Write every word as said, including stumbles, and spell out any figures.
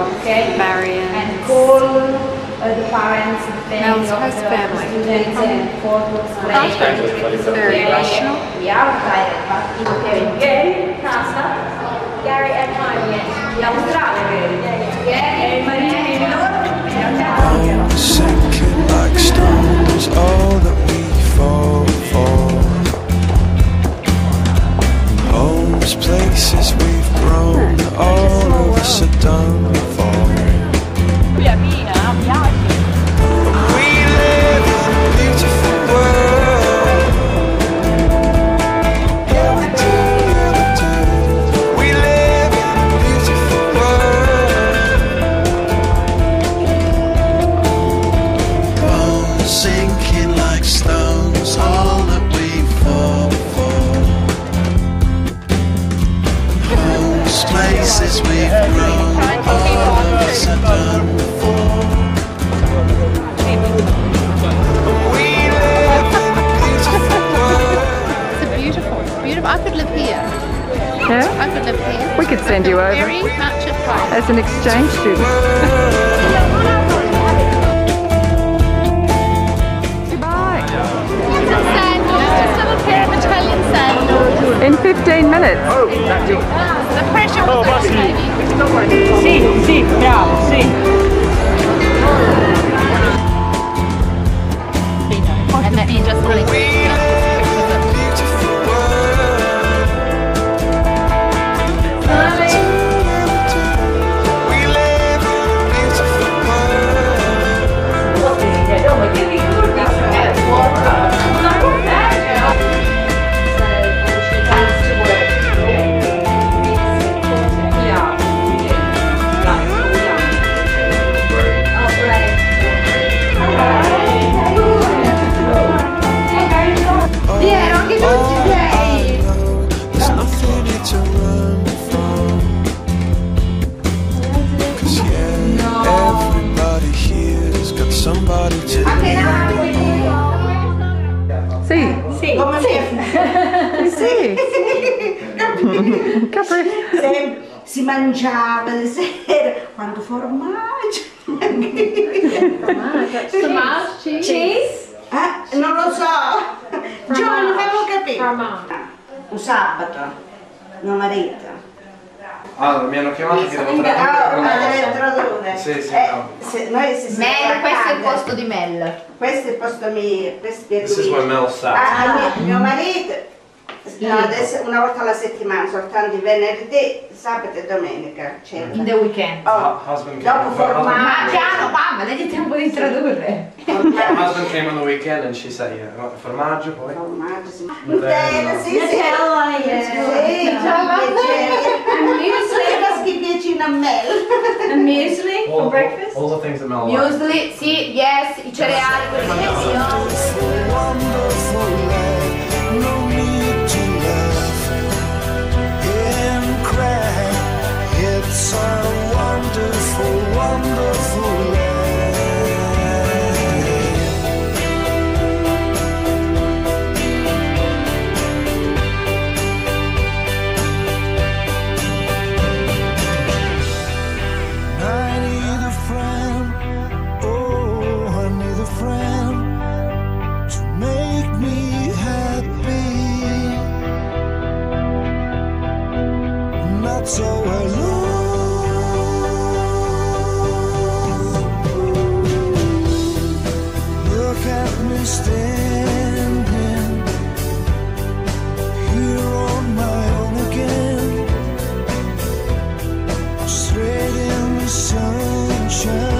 okay? Marion. And call uh, the parents, the family, Mel's of host the family. students and photos. It's very emotional. We are tired, but it's okay. Gary, casa. Gary and Marion. L'Australia, Gary, Marion. Sinking like stones, all that we fall for. Homes, places we've grown, all of us are done for. We live in a beautiful world. Yeah, we do, we do. We live in a beautiful world. Bones sinking like stones, all that we fall for. Homes, places we've grown, all of us are done for. We live in a beautiful world. It's a beautiful, it's beautiful. I could live here. Yeah? I could live here. We could send you over Very much at home. as an exchange student. Goodbye. Sandals, just a little pair of Italian sandals. In fifteen minutes. The pressure was on, baby. Sì, sì, bravo, sì. And then you just really We live in a beautiful world. We live in a beautiful There's nothing here to run from. 'Cause yeah, everybody here's got somebody to Sì. Sì, Sì. Capri. Sempre si mangiava le sere quando formaggio. Formaggio, cheese. Eh, non lo so. Già non avevo capito. Un sabato, mio marito. Ah, mi hanno chiamato che devo Ah, tradurre. deve tradurre. Sì, sì, Eh, no. se- noi se siamo Mel, questo è il a casa. posto di Mel. Questo è il posto mio, questo è This is where Mel sat. Ah, mio, mio marito, no, adesso una volta alla settimana, soltanto il venerdì, sabato e domenica. Cena. In the weekend. Oh, Husband dopo came, formaggio. Ma piano, mamma, dagli tempo di tradurre. husband came on the weekend and she said, yeah, no, formaggio poi. Formaggio, sì. Nutella. Sì, sì. Sì, che piacciono a me. And muesli All, for breakfast. all the things that Mel likes. Muesli, sì, yes, i cereali, quelli che Wonderful, wonderful life. No need to laugh and cry. It's a wonderful, wonderful life. I need a friend, oh, I need a friend to make me happy, not so alone. Look at me standing here on my own again, straight in the sunshine.